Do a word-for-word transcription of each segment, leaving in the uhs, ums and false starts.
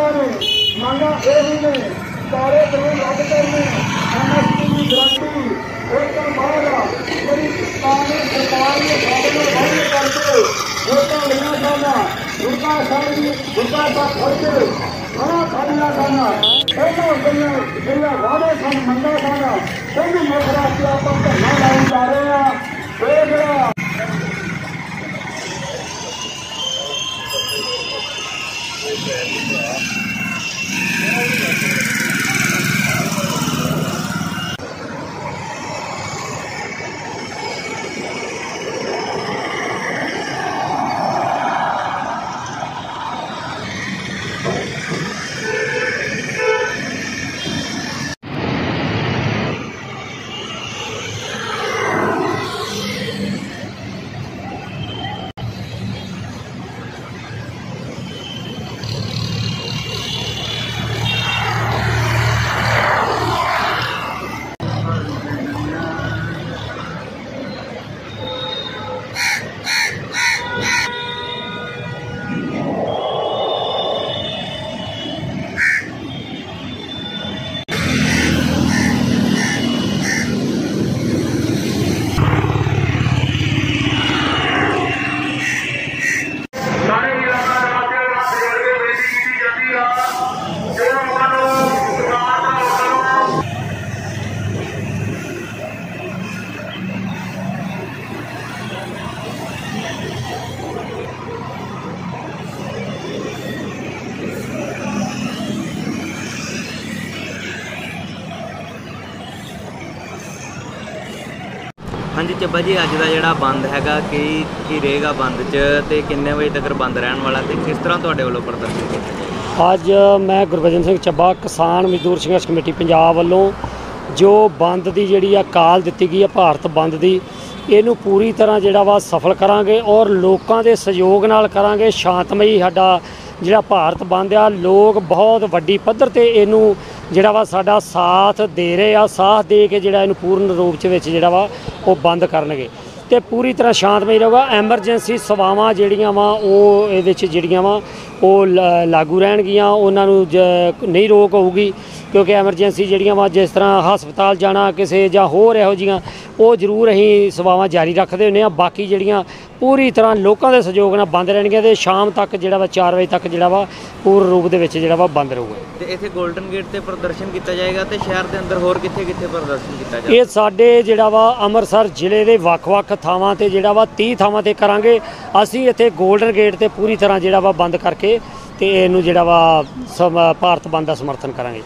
मंगा ने मंगा यही ने सारे कानून रद्द करने एमएसपी की गारंटी एक मारा मेरी कानून सरकार ने साधन बंद करके वोटा लेना चाहना दुर्गा सारी दुर्गा का खर्चे खाना खाना खाना ऐसा दुनिया दुनिया वादे सन मंगा खाना सभी मसला से आप धरना लाने जा रहे हैं देख रहा हाँ जी ਚੱਬਾ जी, अज का जोड़ा बंद हैगा कि की रहेगा बंद च ते किन्ने बजे तक बंद रहने वाला ते किस तरह तुहाडे वल्लों प्रदर्शन किया जाएगा? अज मैं गुरबचन सिंह ਚੱਬਾ किसान मजदूर संघर्ष कमेटी पंजाब वालों जो बंद की जिहड़ी आ काल दित्ती गई है भारत बंद की इनू पूरी तरह जिहड़ा वा सफल करांगे और लोगों के सहयोग नाल करांगे। शांतमई साडा जिहड़ा भारत बंद आ लोग बहुत वड्डी पद्धर ते इनू जिहड़ा वा साडा साथ दे रहे आ, साथ दे के जिहड़ा इनू पूर्ण रूप च विच जिहड़ा वा वो बंद करनगे ते पूरी तरह शांतमई रहेगा। एमरजेंसी सेवावां जिहड़ियां वा ओह इहदे च जिहड़ियां वा ओह लागू रहणगियां, उन्हां नूं नहीं रोक होऊगी क्योंकि एमरजेंसी जिहड़ियां वा जिस तरह हस्पताल जाना किसी जां होर इहो जिहियां वो जरूर असीं सेवावां जारी रखदे हुंदे आ। बाकी जिहड़ियां पूरी तरह लोगों के सहयोग नाल बंद रहणगियां ते शाम तक जिहड़ा वा चार बजे तक जिहड़ा वा पूर्ण रूप दे विच जिहड़ा वा बंद रहूगा। ते इत्थे गोल्डन गेट ते प्रदर्शन किया जाएगा ते शहर दे अंदर होर कित्थे कित्थे प्रदर्शन किया जाएगा? ये साडे जिहड़ा वा अमृतसर जिले दे वख-वख थावां ते जिहड़ा वा तीह थावां ते करांगे। असीं इत्थे गोल्डन गेट ते पूरी तरह जिहड़ा वा बंद करके ते इहनूं जिहड़ा वा भारत बंद दा समर्थन करांगे।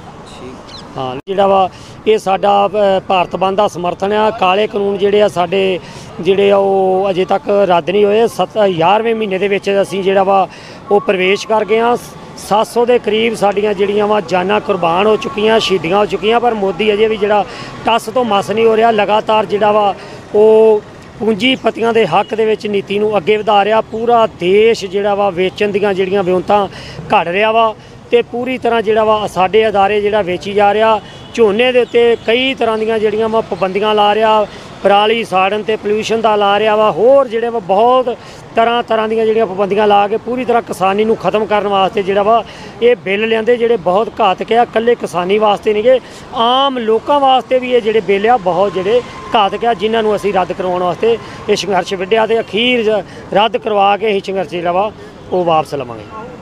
हाँ जिहड़ा वा ये साडा भारत बंद का समर्थन आ। काले कानून जिहड़े आ साडे जिहड़े आ ओह अजे तक रद्द नहीं होए। सत्त ग्यारहवें महीने दे विच असीं जिहड़ा वा ओह प्रवेश कर गए हाँ। सत्त सौ के करीब साडियां जिहड़ियां वा जानां कुर्बान हो चुकियां, शहीदियां हो चुकियां, पर मोदी अजे भी जिहड़ा टस तो मस नहीं हो रहा। लगातार जिहड़ा वा ओह पूंजीपतियों के हक दे विच नीति नूं अगे वधा रहा। पूरा देश जिहड़ा वा वेचण दीयां जिहड़ियां विउंतां घट रहा वा ते पूरी तरह जिहड़ा वा साडे अदारे जिहड़ा वेची जा रहा। झोने दे उत्ते कई तरह दीयां जिहड़ियां वा पाबंदियां ला रहा, पराली साड़न ते पोल्यूशन दा ला रहा वा, होर जिहड़े वा बहुत तरह तरह दीयां जिहड़ियां पाबंदियां ला के पूरी तरह किसानी नूं खत्म करन वास्ते जिहड़ा वा ये बिल लिआंदे जिहड़े बहुत घातक आ। कल्ले किसानी वास्ते नहीं गे, आम लोकां वास्ते भी ये जिहड़े बिल आ बहुत जिहड़े घातक आ, जिन्हां नूं असीं रद्द करवाउण वास्ते ये संघर्ष विढ़िआ ते अखीर रद्द करवा के असीं संघर्ष जिहड़ा वा वो वापस लवांगे।